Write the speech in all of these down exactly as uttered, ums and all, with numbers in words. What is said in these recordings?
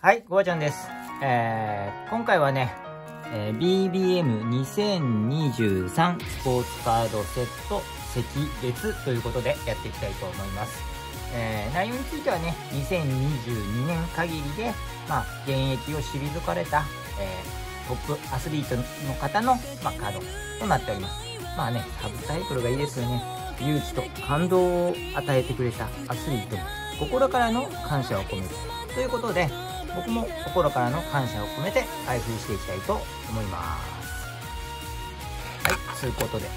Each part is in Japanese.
はい、ごばちゃんです。えー、今回はね、えー、ビービーエムにせんにじゅうさん スポーツカードセット席別ということでやっていきたいと思います。えー、内容についてはね、にせんにじゅうにねん限りで、まあ、現役を退かれた、えー、トップアスリートの方の、まあ、カードとなっております。まあね、サブタイトルがいいですよね。勇気と感動を与えてくれたアスリートに心からの感謝を込めるということで、僕も心からの感謝を込めて開封していきたいと思います。はい、そういうことで。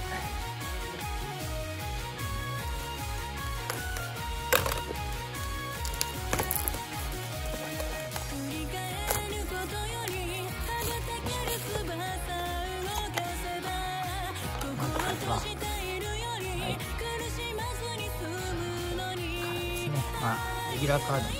まずは、はい。からですね。まあ、レギュラーカードの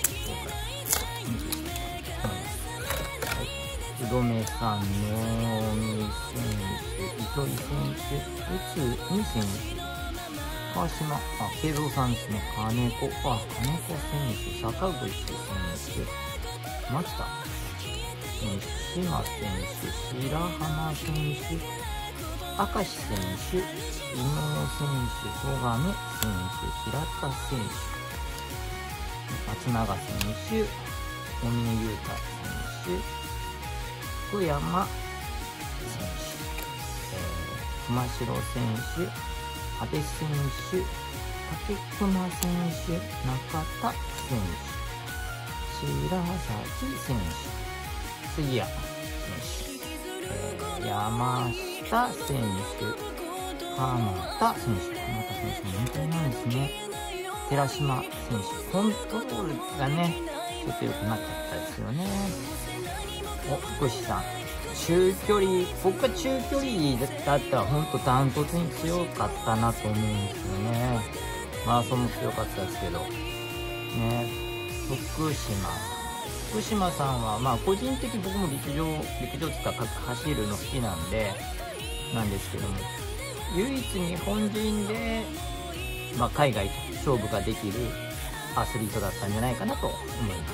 うどめさん、能見選手、糸井選手、内海選手、川島、あ、慶三さんですね、金子、あ、金子選手、坂口選手、牧田選手、島選手、白浜選手、明石選手、伊能選手、戸上選手、平田選手、松永選手、小峰優太選手、福山選手、えー、熊代選手、阿部選手、竹熊選手、中田選手、白崎選手、杉谷選手、えー、山下選手、鎌田選手、鎌田選手も本当にないですね。寺島選手、コントロールがね、ちょっと良くなっちゃったですよね。お、福士さん。中距離、僕は中距離だったらほんとダントツに強かったなと思うんですよね。マラソンも強かったですけど。ね。福島さん。福島さんは、まあ個人的に僕も陸上、陸上っていうか走るの好きなんで、なんですけども、唯一日本人で、まあ海外と勝負ができるアスリートだったんじゃないかなと思います。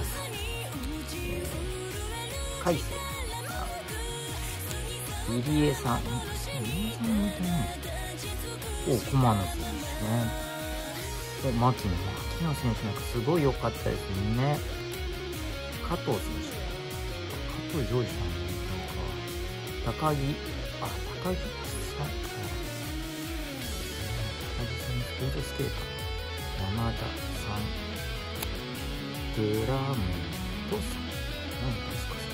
海星さん、入江さん、入江さんみたいな。お、駒野選手ね。お、牧野、牧野選手なんかすごい良かったですね。加藤選手、加藤ジョージさんなんか、高木、あ、高木さん、高木さん、スピードスケーター、山田さん、グラムトさん、何ですか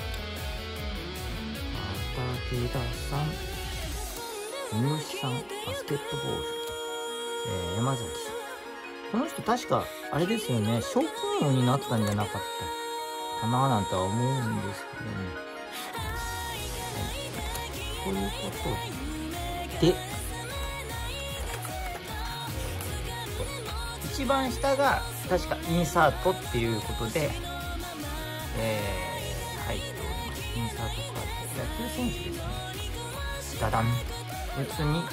武田さん、三好さん、バスケットボール、えー、山崎さん。この人確か、あれですよね、賞金王になったんじゃなかったかななんては思うんですけどね。はい。ということで、一番下が確かインサートっていうことで、えー、入っております。インサートカード。野球選手ですね。ダダン。内海選手の、こ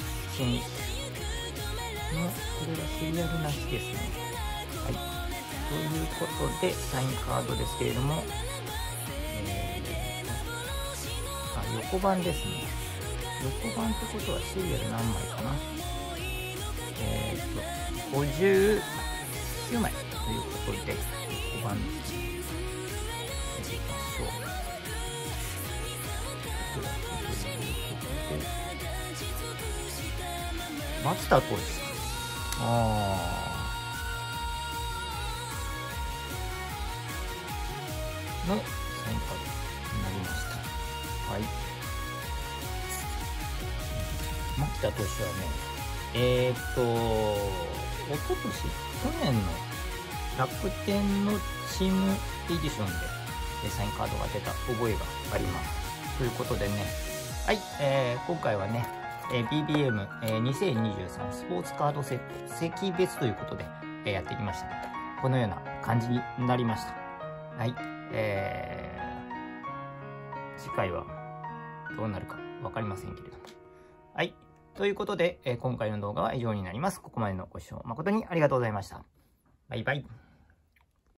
れがシリアルなしですね。はい。ということで、サインカードですけれども、えー、あ、横版ですね。横版ってことはシリアル何枚かな。えーと、ごじゅうきゅうまいということで、横版ですね。やっていきましょう。松田投手。あーのサインカードになりました。はい。松田投手はね、えーっと、おととし、去年の楽天のチームエディションでサインカードが出た覚えがあります。ということでね、はい、えー、今回はね、えー、ビービーエム、えー、にせんにじゅうさんスポーツカードセット席別ということで、えー、やってきました。このような感じになりました。はい、えー、次回はどうなるかわかりませんけれども。はい、ということで、えー、今回の動画は以上になります。ここまでのご視聴誠にありがとうございました。バイバイ。